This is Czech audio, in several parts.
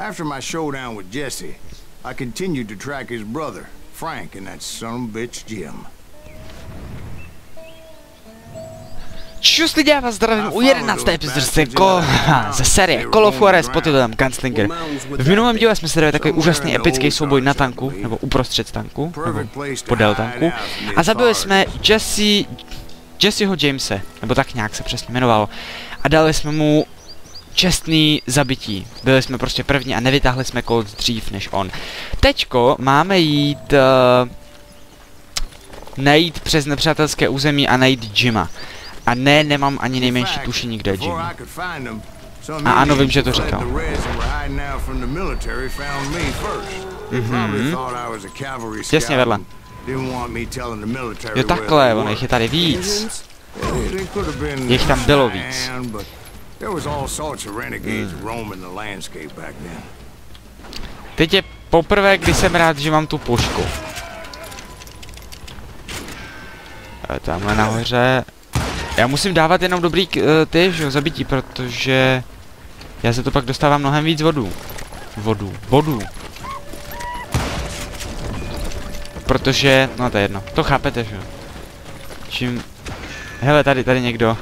After my showdown with Jesse, I continued to track his brother, Frank, and that son of a bitch Jim. Čus lidi, já vás zdravím u 11. epizody ze série Call of Juarez pod titulem Gunslinger. V minulém díle jsme si dali takový úžasný epický souboj na tanku, nebo uprostřed tanku, nebo podél tanku. A zabili jsme Jesseho Jamese, nebo tak nějak se přesně jmenovalo. A dali jsme mu čestný zabití. Byli jsme prostě první a nevytáhli jsme Colt dřív než on. Teďko máme jít najít přes nepřátelské území a najít Jima. A ne, nemám ani nejmenší tušení, kde je Jim. A ano, vím, že to říkal. Těsně vedle. Jo takhle, ono jich je tady víc. Jich tam bylo víc. Teď je poprvé, kdy jsem rád, že mám tu pušku. Tamhle nahoře. Já musím dávat jenom dobrý zabití, protože já se to pak dostávám mnohem víc bodů. Protože, no to je jedno, to chápete, že jo. Čím, hele, tady někdo.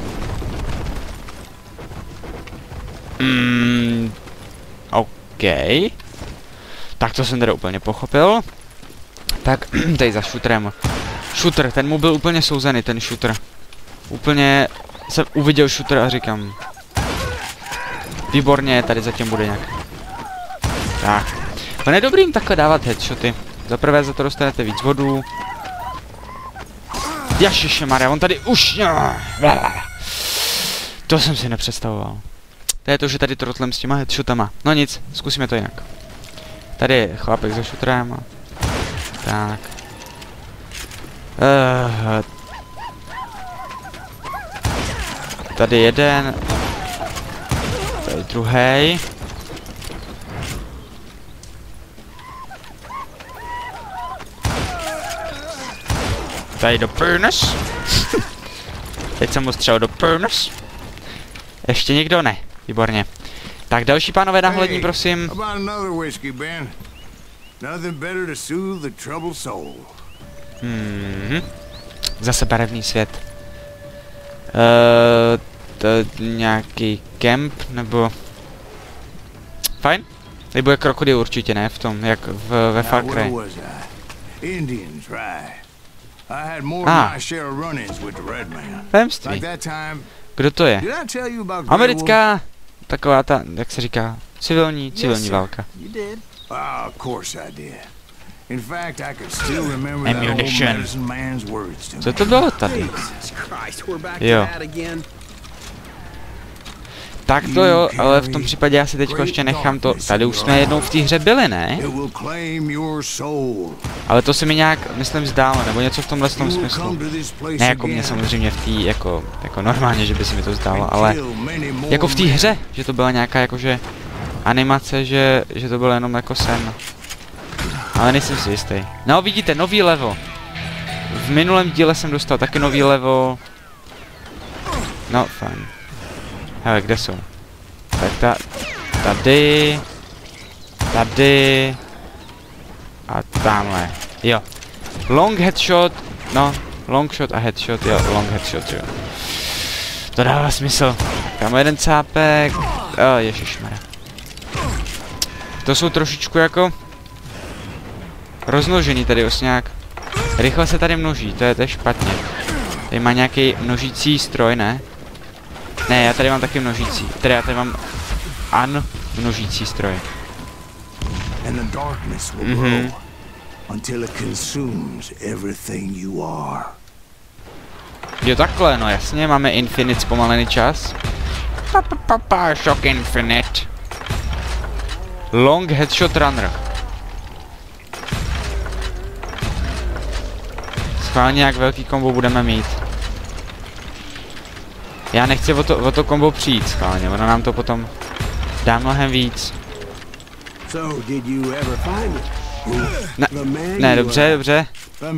OK. Tak to jsem teda úplně pochopil. Tak, tady za shooterem. Shooter, ten mu byl úplně souzený, ten shooter. Úplně jsem uviděl shooter a říkám. Výborně, tady zatím bude nějak. Tak. On je dobrý jim takhle dávat headshoty. Za prvé za to dostanete víc bodů. Ježišmarja, on tady už... To jsem si nepředstavoval. To je to, že tady trotlem s těma headshotama. No nic, zkusíme to jinak. Tady je chlapek za shooterem. Tak. Tady jeden. Tady druhý. Tady do penis. Teď jsem mu střelil do penis. Ještě někdo? Ne. Výborně. Tak další pánové náhlední, prosím. Zase barevný svět. Nějaký kemp, nebo... Fajn? Tady bude krokodil určitě, ne? V tom, jak ve Far Cry. Tajemství. Kdo to je? Americká, taková ta, jak se říká, civilní válka. Ammunition. Co to bylo tady? Jo. Tak to jo, ale v tom případě já si teďko ještě nechám to. Tady už jsme jednou v té hře byli, ne? Ale to se mi nějak, myslím, zdálo, nebo něco v tomhle smyslu. Ne jako mě samozřejmě v té, jako normálně, že by se mi to zdálo, ale jako v té hře, že to byla nějaká jakože animace, že to bylo jenom jako sen. Ale nejsem si jistý. No vidíte, nový level. V minulém díle jsem dostal taky nový level. No, fajn. Hele, kde jsou? Tak tady a tamhle. Jo. Long headshot, no, long shot a headshot, jo, long headshot, jo. To dává smysl. Tam jeden cápek. Ježišmarja. To jsou trošičku jako rozmnožený tady nějak. Rychle se tady množí, to je špatně. Tady má nějaký množící stroj, ne? Ne, já tady mám taky množící. Tady já tady mám množící stroj. Jo takhle, no jasně, máme infinite zpomalený čas. Shock infinite. Long headshot runner. Schválně jak velký kombo budeme mít. Já nechci o to kombo přijít schválně, ono nám to potom dá mnohem víc. Ne, dobře.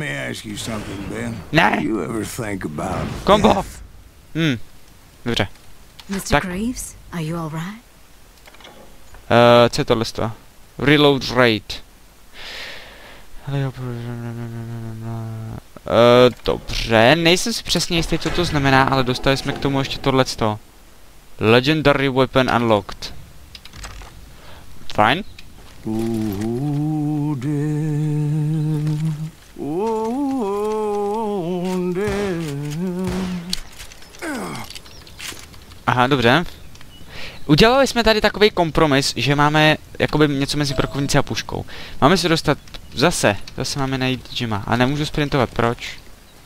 Ne! Kombo! Dobře. Mr. Graves, are you all right? Co je tohle? Reload rate. Dobře, nejsem si přesně jistý, co to znamená, ale dostali jsme k tomu ještě tohleto. Legendary weapon unlocked. Fajn. Aha, dobře. Udělali jsme tady takový kompromis, že máme jakoby něco mezi brokovnicí a puškou. Máme se dostat zase máme najít Jima. A nemůžu sprintovat, proč?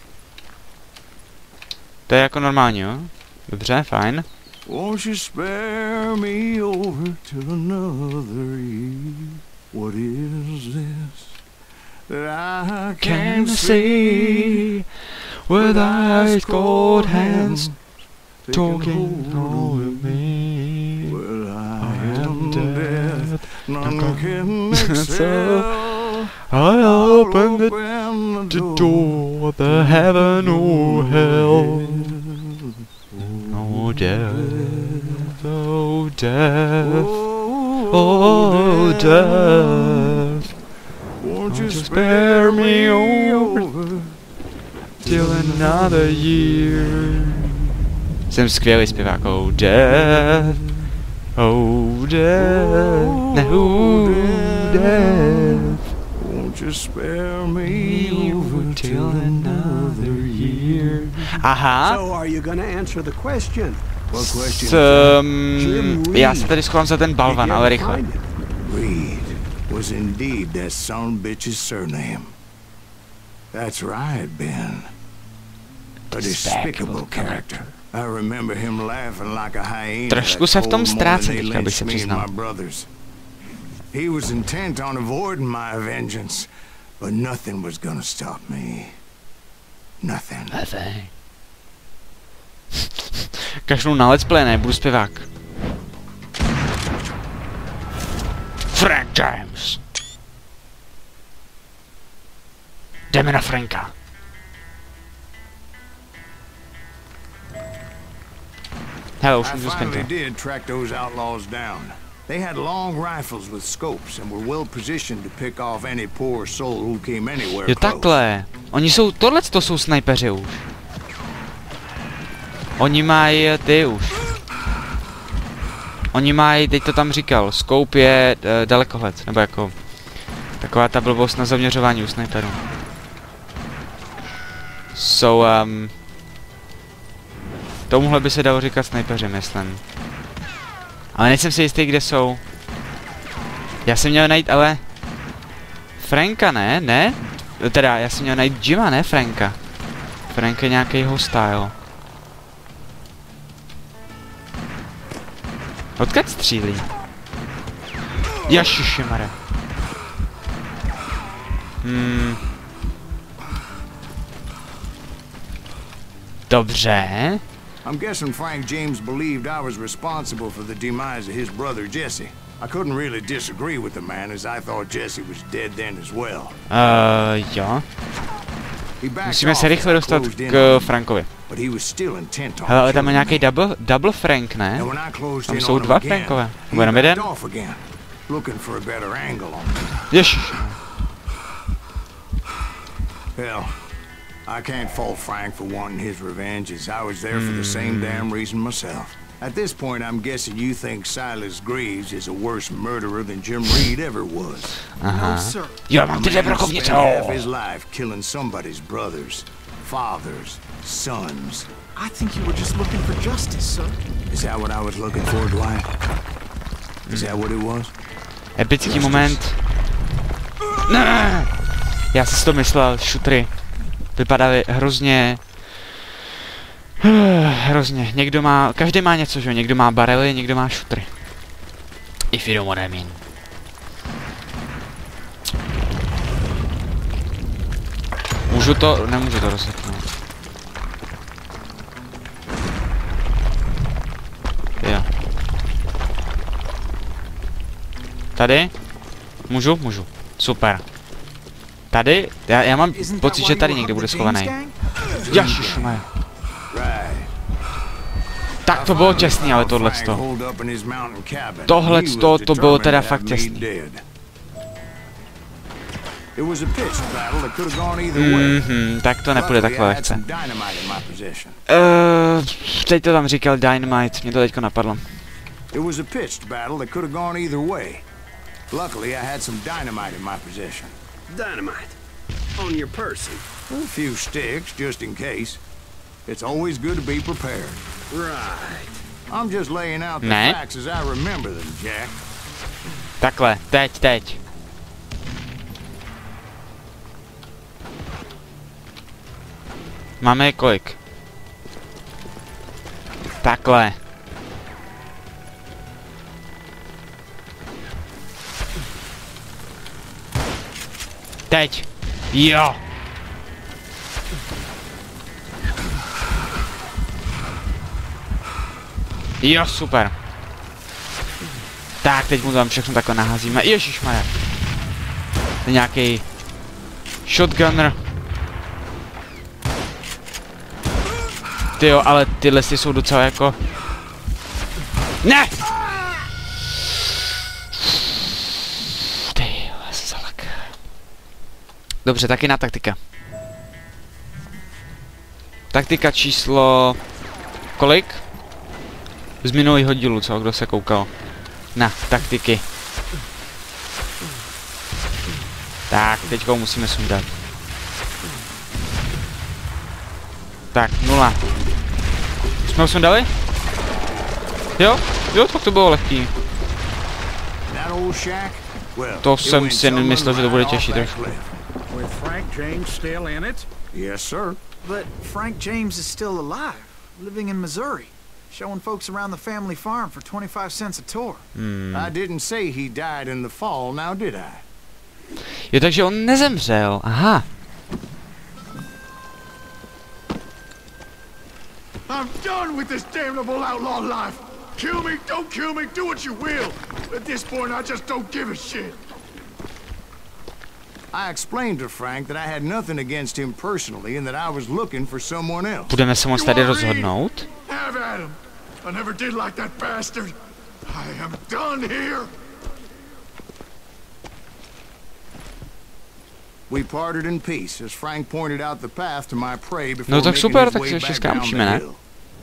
To je jako normální, jo? Dobře, fajn. Won't you spare me over till another year? What is this that I can see with eyes cold hands talking over me? Well, I am dead, none can excel. I opened the door, the heaven or hell. Oh death, oh death, oh death, won't you spare me over till another year. Jsem skvělý zpěvák. Oh death, oh death, oh death, won't you spare me over till another year. Aha. So are you gonna answer the question? What question? Já se tady schovám za ten balvan, ale rychle. Reed was indeed that son bitch's surname. That's right, Ben. A despicable character. I remember him laughing like a hyena. Trošku se v tom ztrácím teďka, abych se přiznal. He was intent on avoiding my vengeance, but nothing was gonna stop me. Nothing. Kašlu na let's play, ne, budu zpěvák. Frank James. Jdeme na Franka. Hele, už můžu sprintit. They had long rifles with scopes and were well positioned to pick off any poor soul who came anywhere close. Jo, takhle. Oni jsou, tohleto jsou snajpeři už. Oni mají ty už. Oni mají, teď to tam říkal, scope je dalekohled, nebo jako taková ta blbost na zaměřování u snajperů. Tomuhle by se dalo říkat snajpeři, myslím. Ale nejsem si jistý, kde jsou. Já jsem měl najít, ale... Franka, ne? Ne? Teda, já jsem měl najít Jima, ne Franka. Frank je nějaký hostile. Odkud střílí? Jašišimare. Dobře. I'm guessing Frank James believed I was responsible for the demise of his brother Jesse. I couldn't really disagree with the man, as I thought Jesse was dead then as well. Jo. Musíme se rychle dostat k Frankovi. Hele, ale tam je nějaký double Frank, ne? Tam jsou dva Frankové. Nebo jenom jeden? Ježiš. I can't fault Frank for wanting his revenge, as I was there for the same damn reason myself. At this point, I'm guessing you think Silas Greaves is a worse murderer than Jim Reed ever was. No, sir. Jo, mám ty brokovnice. Half his life killing somebody's brothers, fathers, sons. I think you were just looking for justice, sir. Is that what I was looking for, Dwight? Is that what it was? Epický moment. Ne! Já si to myslel, šutry. Vypadaly hrozně... Hrozně. Někdo má... Každý má něco, že jo? Někdo má barely, někdo má šutry. If you know what I mean. Můžu to... Nemůžu to rozseknout. Jo. Tady? Můžu? Můžu. Super. Tady? Já mám pocit, že tady někde bude schovaný. Ježišmarja. Tak to bylo těsný, ale tohleto. Tohleto to bylo teda fakt těsný. Tak to nepůjde takhle lehce. Teď to tam říkal Dynamite, mě to teďko napadlo. It was a pitched battle that could have gone either way. Luckily, I had some dynamite in my possession. Dynamite. On your person. A few sticks, just in case. It's always good to be prepared. Right. I'm just laying out the Ne. facts as I remember them, Jack. Takhle, teď. Máme kolik? Takhle. Teď. Jo. Jo, super. Tak, teď mu tam všechno takhle naházíme. Ježišmarja. To je nějaký shotgunner. Tyjo, ale tyhle jsou docela jako... Ne! Tyjo, salak. Dobře, tak jiná taktika. Taktika číslo... Kolik? Z minulého dílu, co? Kdo se koukal? Na taktiky. Tak, teďka musíme sundat. Tak, 0. Jsme ho sundali? Jo, tak to bylo lehký. To jsem si nemyslel, že to bude těžší trošku. With Frank James still in it? Yes, sir. But Frank James is still alive, living in Missouri, showing folks around the family farm for 25 cents a tour. I didn't say he died in the fall, now did I? Jo, takže on nezemřel, aha. I'm done with this damnable outlaw life. Kill me, don't kill me, do what you will. At this point, I just don't give a shit. I explained to Frank that I had nothing against him personally and that I was looking for someone else. Budeme se moc tady rozhodnout? Have at him. I never did like that bastard. I am done here. We parted in peace as Frank pointed out the path to my prey before No tak making super, his tak way se ještě back down skámošíme, the ne? hill.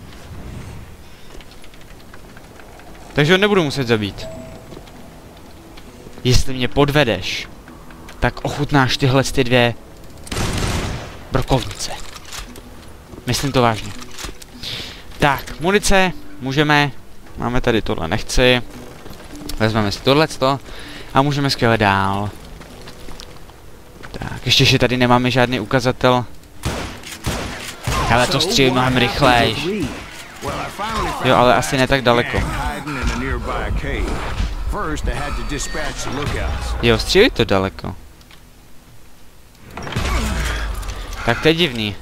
Takže ho nebudu muset zabít. Jestli mě podvedeš, tak ochutnáš tyhle ty dvě brokovnice. Myslím to vážně. Tak, munice, můžeme, máme tady tohle, nechci. Vezmeme si tohleto a můžeme skvěle dál. Tak, ještě, že tady nemáme žádný ukazatel. Ale to střílí mnohem rychlejš. Jo, ale asi ne tak daleko. Jo, střílí to daleko. Tak to je divný.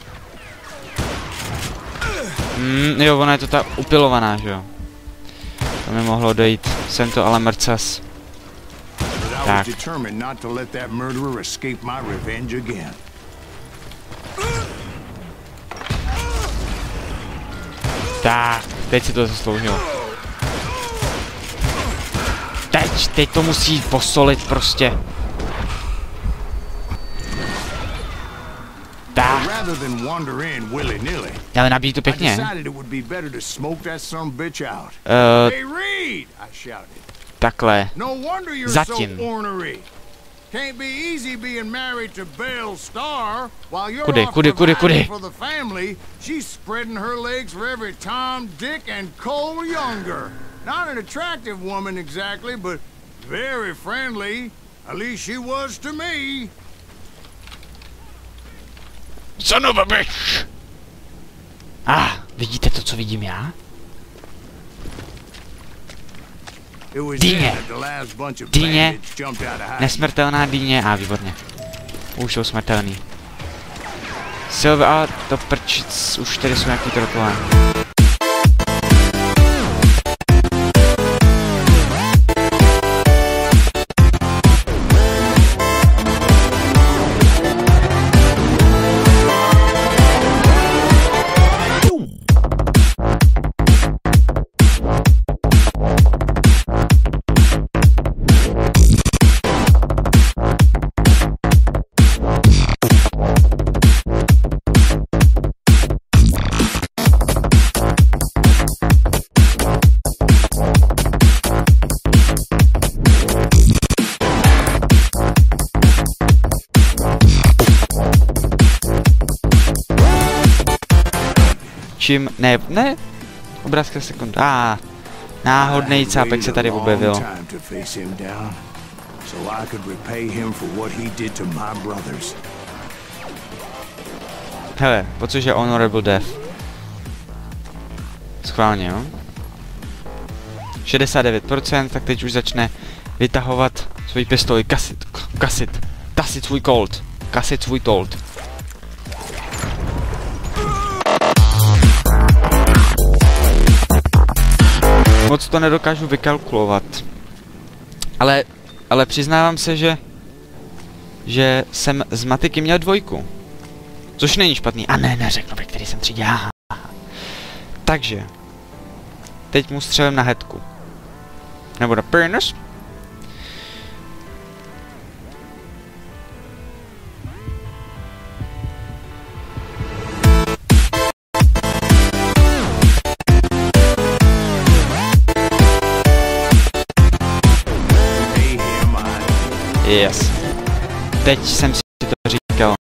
Jo, ona je to ta upilovaná, že jo. To mi mohlo dojít. Jsem to ale mrcas. Tak. Tak, teď si to zasloužil. Teď to musí posolit prostě. Tak. Ale nabíjí to pěkně. Takhle. Zatím. Can't be easy being married to Belle Starr while you're Kudy, off kudy, kudy, providing kudy. for the family. She's spreading her legs for every Tom, Dick, and Cole Younger. Not an attractive woman exactly, but very friendly. At least she was to me. Son of a bitch! Vidíte to, co vidím já? Dýně. Dýně. Nesmrtelná dýně. Výborně. Už jsou smrtelný. Silver, ale to prčic, už tady jsou nějaký trotové. tuším, ne, obrázka sekund, náhodný cápek se tady objevil. Hele, po což je honorable death. Schválně, jo? 69%, tak teď už začne vytahovat svoji pistoli, kasit svůj Colt. Kasit svůj Colt. Moc to nedokážu vykalkulovat. Ale přiznávám se, že jsem z matiky měl 2. Což není špatný. A ne, neřeknu, ve který jsem třídě. Takže. Teď mu střelím na headku. Nebo na penis. Yes. Teď jsem si to říkal.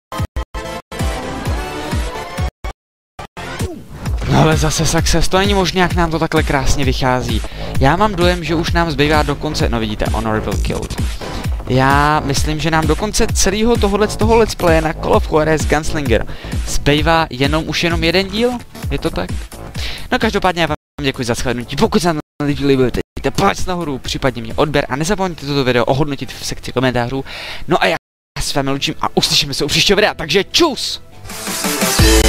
No ale zase success, to není možné, jak nám to takhle krásně vychází. Já mám dojem, že už nám zbývá do konce, no vidíte, honorable killed. Já myslím, že nám do konce celého toho let's playe na Call of Juarez Gunslinger zbývá už jenom jeden díl? Je to tak? No každopádně já vám děkuji za shlédnutí, pokud se vám líbilo, dejte palec nahoru, případně mě odběr a nezapomeňte toto video ohodnotit v sekci komentářů. No a já s vámi loučím a uslyšíme se u příštího videa, takže čus!